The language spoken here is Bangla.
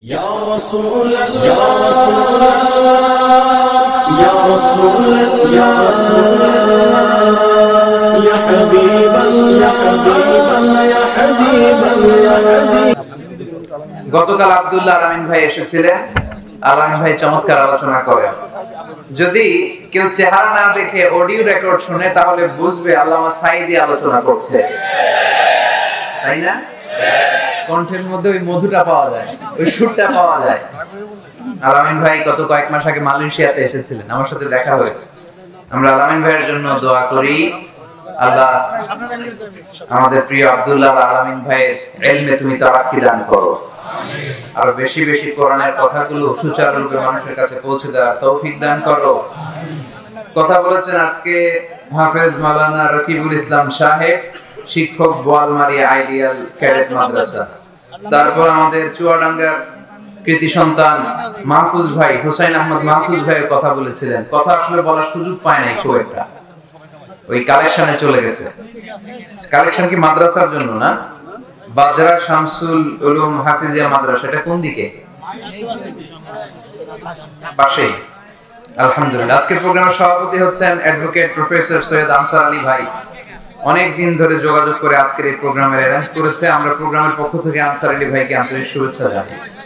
يا رسول الله يا رسول الله يا رسول الله يا رسول الله يا حبيب الله يا حبيب الله يا حبيب الله يا حبيب। গতকাল আব্দুল্লাহ আলামিন ভাই এসেছিলেন। আলামিন ভাই চমৎকার আলোচনা করেন। যদি কেউ চেহারা না দেখে অডিও রেকর্ড শুনে তাহলে বুঝবে আল্লামা সাঈদী আলোচনা করছে, তাই না? কণ্ঠের মধ্যে ওই মধুটা পাওয়া যায়, ওই সুরটা পাওয়া যায়। আলামিন ভাই গত কয়েক মাস আগে মালয়েশিয়াতে এসেছিলেন, আমার সাথে দেখা হয়েছে। আমরা আলামিন ভাইয়ের জন্য দোয়া করি, আল্লাহ আমাদের প্রিয় আব্দুল্লাহ আলামিন ভাইয়ের ইলমে তুমি তারাক্কি দান করো, আর বেশি বেশি কোরআনের কথাগুলো সুচারুরূপে মানুষের কাছে পৌঁছে দেওয়ার তৌফিক দান করো। কথা বলেছেন আজকে হাফেজ মাওলানা রকিবুল ইসলাম সাহেব, শিক্ষক বোয়ালমারী আইডিয়াল ক্যাডেট মাদ্রাসা। তারপর আমাদের চুয়াডাঙ্গার কৃতি সন্তান মাহফুজ ভাই, হুসাইন আহমদ মাহফুজ ভাই কথা বলেছিলেন। কথা আসলে বলার সুযোগ পায় নাই খুব একটা, ওই কালেকশনে চলে গেছে। কালেকশন কি মাদ্রাসার জন্য না? বাজরা শামসুল উলুম হাফিজিয়া মাদ্রাসা, এটা কোন দিকে? পাশেই। আলহামদুলিল্লাহ। আজকের প্রোগ্রামের সভাপতি হচ্ছেন অ্যাডভোকেট প্রফেসর সৈয়দ আনসার আলী ভাই। অনেক দিন ধরে যোগাযোগ করে আজকের এই প্রোগ্রামের অ্যারেঞ্জ করেছে। আমরা প্রোগ্রামের পক্ষ থেকে আনসার আলী ভাইকে আন্তরিক শুভেচ্ছা জানাই।